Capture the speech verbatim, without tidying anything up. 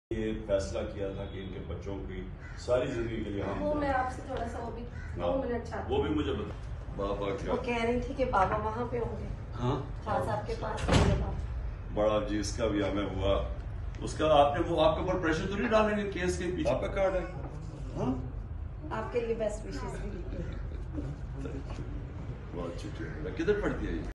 ये फैसला किया था कि इनके बच्चों की सारी जिंदगी के लिए हम वो मैं आपसे थोड़ा सा वो भी दो मिनट चाहती वो भी मुझे बता बाबा क्या वो कह रही थी कि बाबा वहाँ पे होंगे। हाँ खान साहब के पास होंगे बाबा। बड़ा जी इसका भी हमें हुआ उसका आपने वो आपके ऊपर प्रेशर तो नहीं डालेंगे केस के पीछे आपका कार्ड है हाँ आपके लिए बेस्ट विशेष भी लिखी है। बहुत अच्छी किधर पड़ती है ये